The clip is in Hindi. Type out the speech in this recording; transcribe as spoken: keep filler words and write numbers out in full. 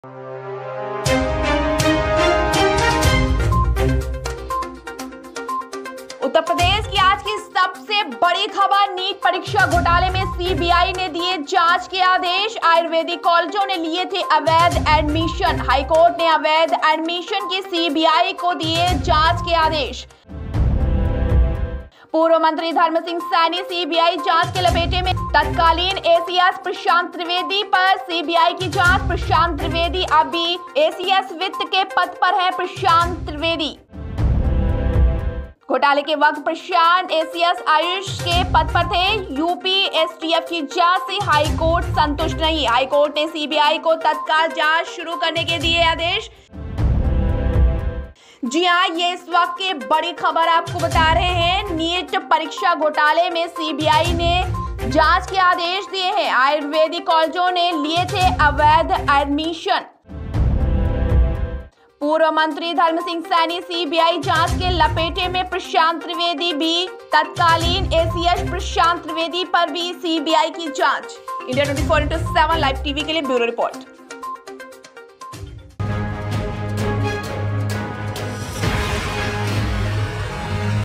उत्तर प्रदेश की आज की सबसे बड़ी खबर, नीट परीक्षा घोटाले में सीबीआई ने दिए जांच के आदेश। आयुर्वेदिक कॉलेजों ने लिए थे अवैध एडमिशन। हाईकोर्ट ने अवैध एडमिशन की सीबीआई को दिए जांच के आदेश। पूर्व मंत्री धर्म सिंह सैनी सीबीआई जांच के लपेटे में। तत्कालीन एसीएस प्रशांत त्रिवेदी पर सीबीआई की जांच। प्रशांत त्रिवेदी अभी एसीएस वित्त के पद पर है। प्रशांत त्रिवेदी घोटाले के वक्त प्रशांत एसीएस आयुष के पद पर थे। यूपी एसटीएफ की जांच से हाईकोर्ट संतुष्ट नहीं। हाईकोर्ट ने सीबीआई को तत्काल जांच शुरू करने के दिए आदेश। जी हाँ, ये इस वक्त की बड़ी खबर आपको बता रहे हैं। नीट परीक्षा घोटाले में सीबीआई ने जांच के आदेश दिए हैं। आयुर्वेदिक कॉलेजों ने लिए थे अवैध एडमिशन। पूर्व मंत्री धर्म सिंह सैनी सीबीआई जांच के लपेटे में। प्रशांत त्रिवेदी भी। तत्कालीन एसीएस प्रशांत त्रिवेदी पर भी सीबीआई की जांच। India twenty four into seven live TV के लिए ब्यूरो रिपोर्ट।